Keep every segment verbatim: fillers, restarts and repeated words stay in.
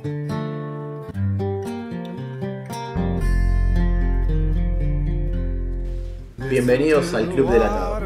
Bienvenidos al Club del Atado.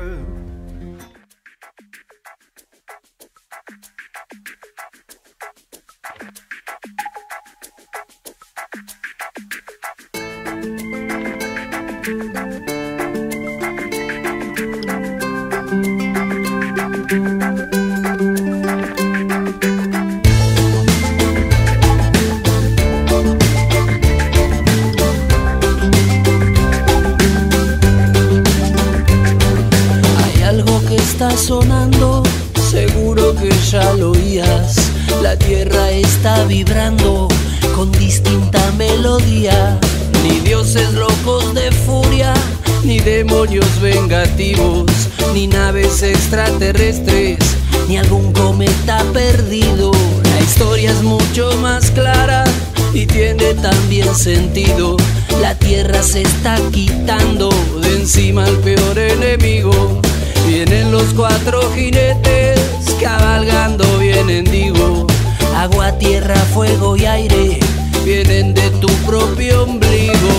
Está sonando, seguro que ya lo oías. La tierra está vibrando con distinta melodía. Ni dioses locos de furia, ni demonios vengativos, ni naves extraterrestres, ni algún cometa perdido. La historia es mucho más clara y tiene también sentido. La tierra se está quitando de encima al peor enemigo. Vienen los cuatro jinetes, cabalgando vienen, digo. Agua, tierra, fuego y aire, vienen de tu propio ombligo.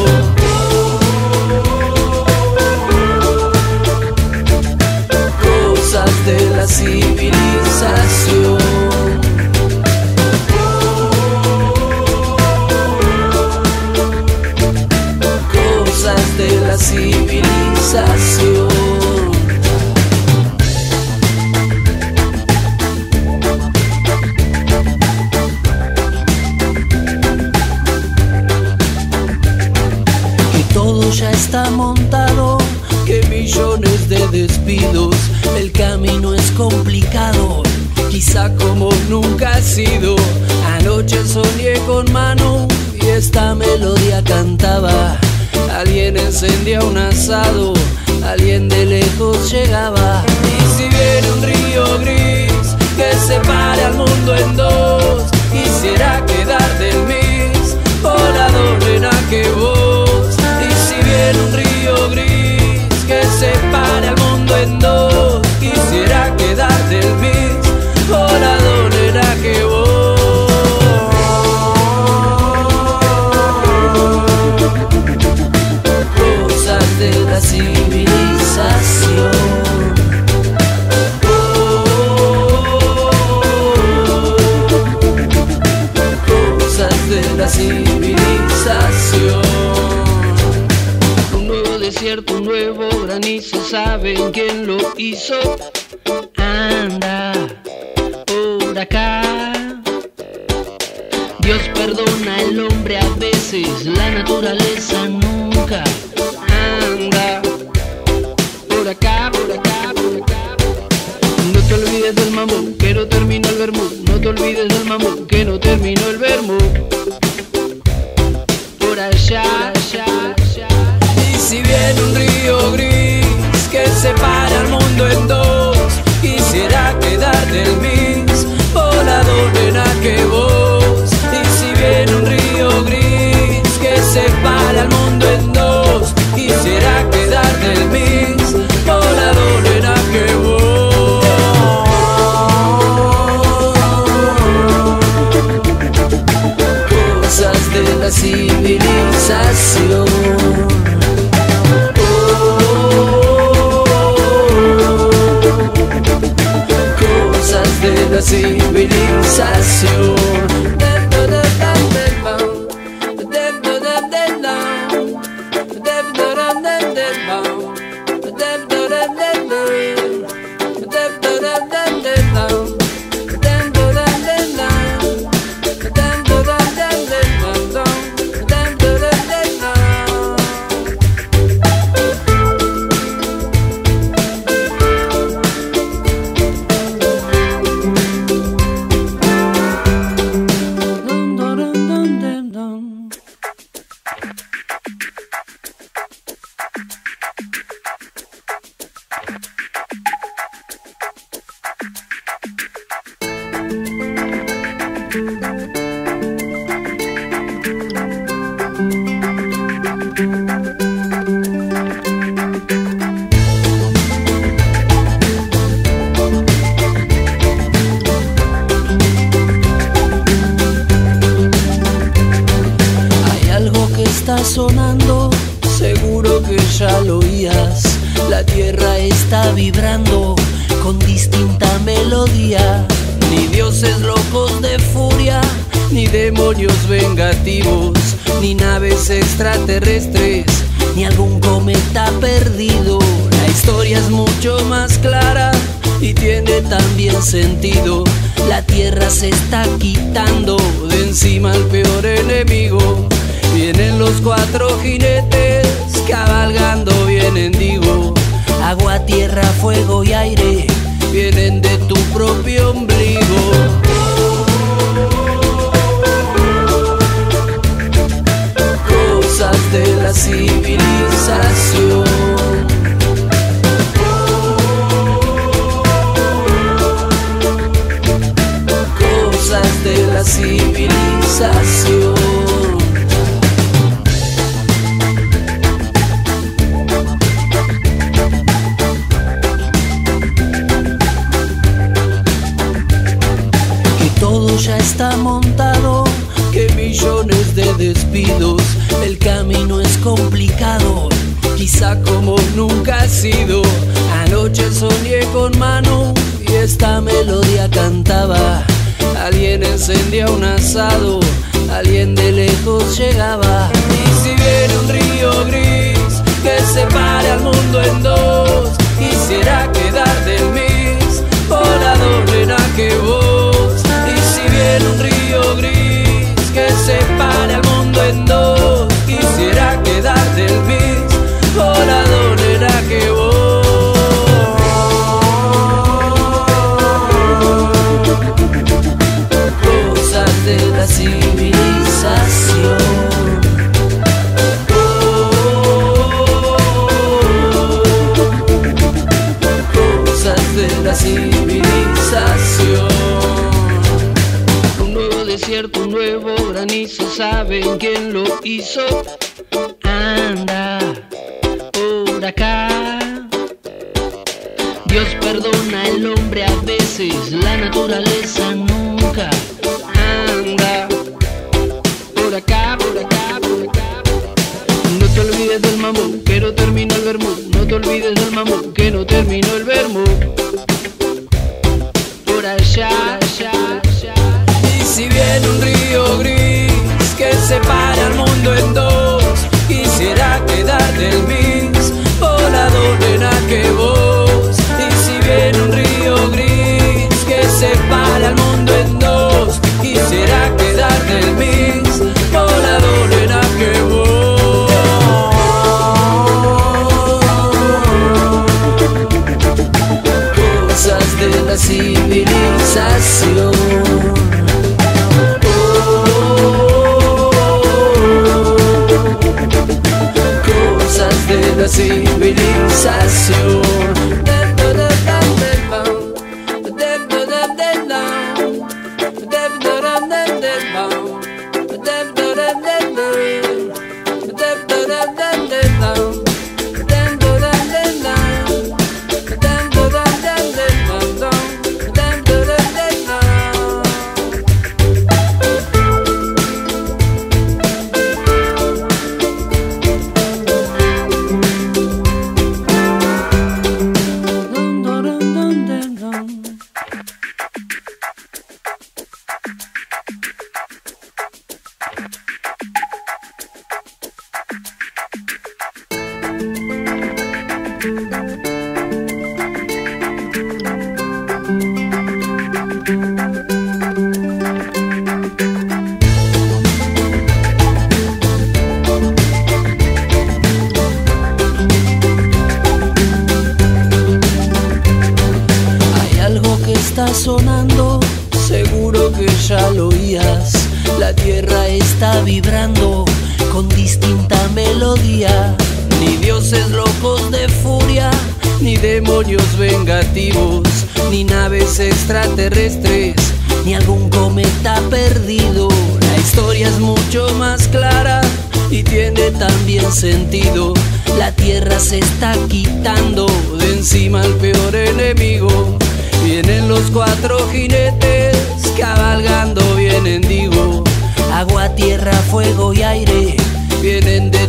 Cosas de la civilización. Cosas de la civilización. Todo ya está montado, que millones de despidos. El camino es complicado, quizá como nunca ha sido. Anoche soñé con Manu y esta melodía cantaba. Alguien encendía un asado, alguien de lejos llegaba. Y si viene un río gris que separe al mundo en dos, quisiera quedar del mis volador en que vos. Viene un río gris que separe al mundo en dos, quisiera quedar del mis volador en que vos. Cosas de la civilización. Cosas de la civilización. Desierto, un nuevo granizo, ¿saben quién lo hizo? Anda por acá. Dios perdona al hombre a veces, la naturaleza nunca. Anda por acá, por acá, por acá. No te olvides del mamón, que no terminó el vermut. No te olvides del mamón, que no terminó el vermut. Por allá, por allá. Si viene un río gris que separa al mundo en dos, quisiera quedar del mis volador en que vos. Y si viene un río gris que separa al mundo en dos, quisiera quedar del mis volador en que vos. Cosas de la civilización. De la civilización. está sonando, seguro que ya lo oías. La tierra está vibrando con distinta melodía. Ni dioses locos de furia, ni demonios vengativos, ni naves extraterrestres, ni algún cometa perdido. La historia es mucho más clara y tiene también sentido. La tierra se está quitando de encima al peor enemigo. Vienen los cuatro jinetes cabalgando, vienen, digo. Agua, tierra, fuego y aire vienen de tu propio ombligo. Cosas de la civilización. Cosas de la civilización. Todo ya está montado, que millones de despidos. El camino es complicado, quizá como nunca ha sido. Anoche soñé con Manu y esta melodía cantaba. Alguien encendía un asado, alguien de lejos llegaba. Y si viene un río gris que separe al mundo en dos, quisiera quedar del mis volador, nena, que vos. Viene un río gris que separe al mundo en dos, quisiera quedar del mis volador, nena, que vos. Cosas de la civilización. Cosas de la civilización. Desierto, un nuevo granizo, ¿saben quién lo hizo? Anda por acá. Dios perdona al hombre a veces, la naturaleza nunca. Anda por acá, por acá, por acá. No te olvides del mambo, que no terminó el vermú. No te olvides del mambo, que no terminó el vermú. Por allá, allá, allá. Y si viene un río gris que separa al mundo en dos, quisiera quedar del mis volador, nena, que vos. Y si viene un río gris que separa al mundo en dos, quisiera quedar del mis volador, nena, que vos. Cosas de la civilización. De la civilización. Está sonando, seguro que ya lo oías. La tierra está vibrando con distinta melodía. Ni dioses locos de furia, ni demonios vengativos, ni naves extraterrestres, ni algún cometa perdido. La historia es mucho más clara y tiene también sentido. La tierra se está quitando de encima al peor enemigo. Vienen los cuatro jinetes cabalgando, vienen, digo. Agua, tierra, fuego y aire vienen de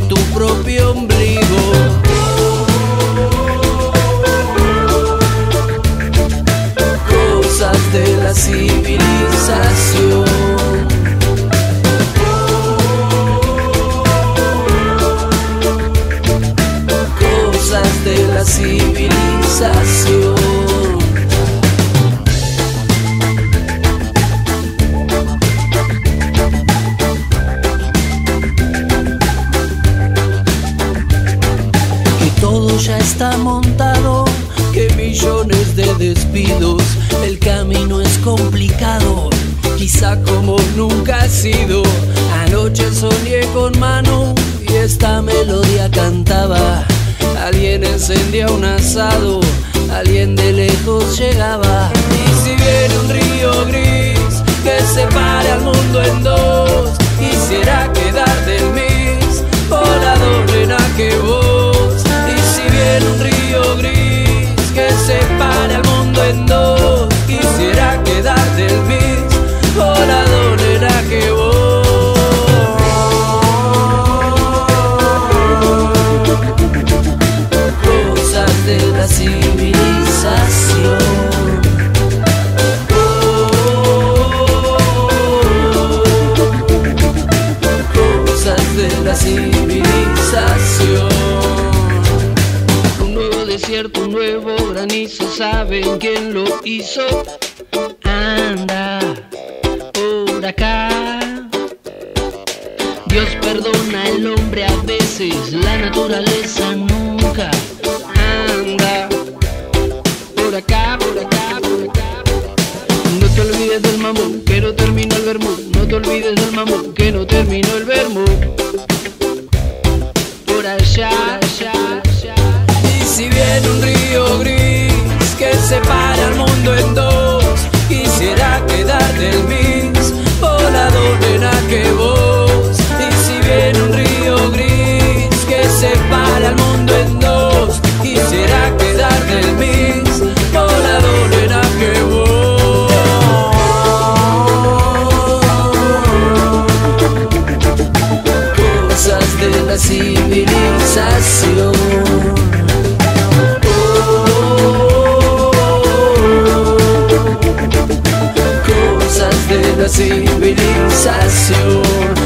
ya está montado, que millones de despidos, el camino es complicado, quizá como nunca ha sido. Anoche soñé con Manu y esta melodía cantaba. Alguien encendía un asado, alguien de lejos llegaba. Y si viene un río gris que separe al mundo en dos, quisiera quedar del mismo lado, nena, que vos. Y si viene un río gris que separe al mundo en dos, quisiera quedar del mismo lado, nena, que vos. Cosas de la civilización. De la civilización. Un nuevo desierto, un nuevo granizo, ¿saben quién lo hizo? Anda por acá. Dios perdona al hombre a veces, la naturaleza nunca. Anda por acá, por acá, por acá. No te olvides del mambo, que no terminó el vermú. No te olvides del mambo, que no terminó el vermú. Por allá, allá, allá. Y si viene un río gris que separa al mundo en dos, quisiera quedar del mismo lado, nena, que vos. Y si viene un río gris que separa al mundo en dos, quisiera quedar del mismo lado, nena, que vos. De la civilización. Oh, cosas de la civilización.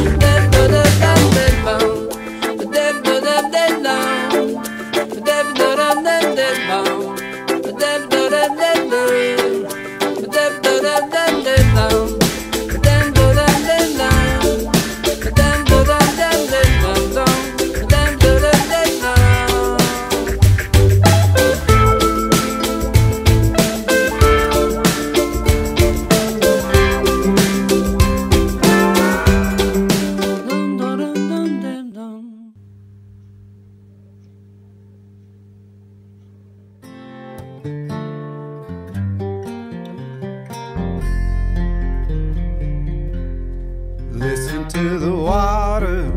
Listen to the water,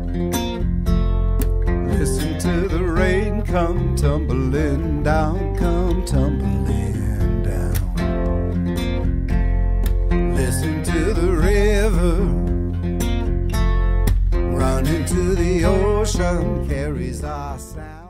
listen to the rain come tumbling down, come tumbling down. Listen to the river running to the ocean, carries our sound.